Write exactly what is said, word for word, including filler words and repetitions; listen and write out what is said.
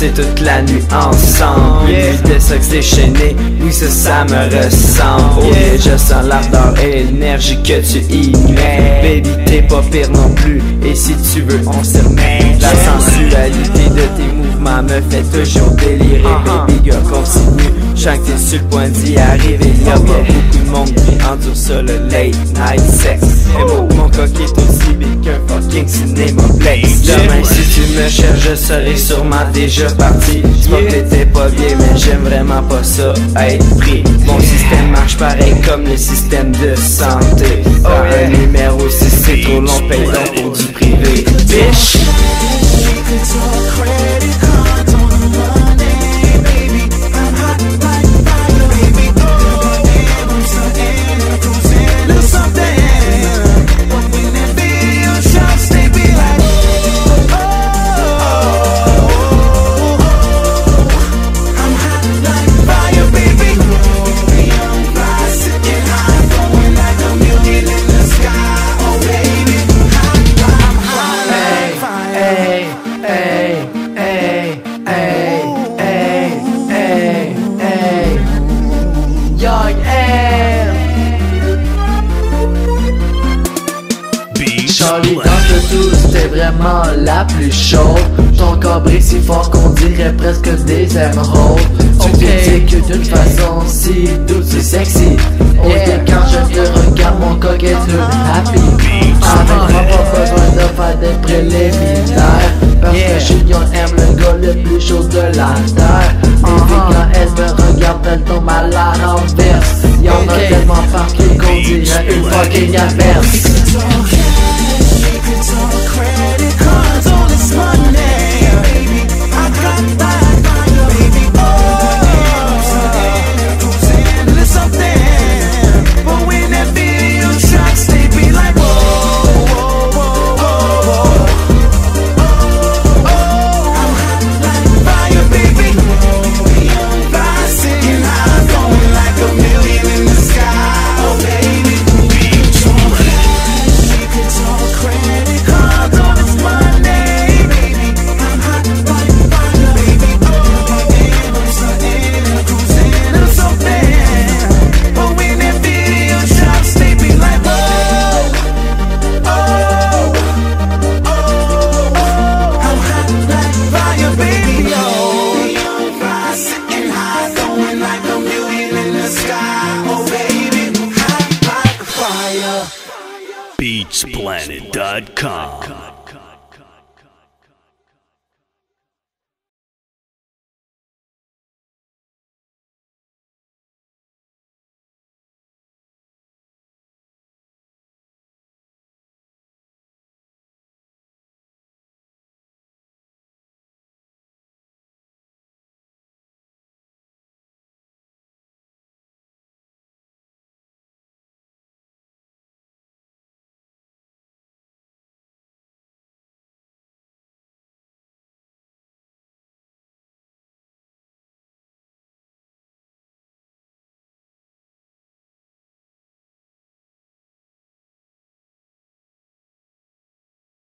passer toute la nuit ensemble. Une nuit de sexe déchaîné, oui ça ça me ressemble. Oh yeah, je sens l'ardeur et l'énergie que tu y mets. Baby t'es pas pire non plus, et si tu veux on s'y remet. La sensualité de tes mouvements me fait toujours délirer. Baby girl continue, je sens que t'es sur le point d'y arriver. Y'a pas beaucoup de monde qui endure ça le late night sex. Et moi mon coq est aussi big qu'un fucking cinéma place. Demain si tu me cherches je serai sûrement déjà parti. C'est pas que t'étais pas bien mais j'aime vraiment pas ça être pris. Mon système marche pareil comme le système de santé. Pas un numéro si c'est trop long, paye donc pour du privé. Bitch. Charlie dans le tout, c'était vraiment la plus chaude. Ton corps brille si fort qu'on dirait presque des émeraudes. Tu t'es dit que d'une façon si douce et sexy. Oh yeah, quand je te regarde mon coq est tout happy. Avec moi pas besoin de faire des préliminaires, parce que Julien aime le gars le plus chaud de la terre. Baby quand elle me regarde elle tombe à la renverse. Y'en a tellement partout qu'on dirait une fucking averse.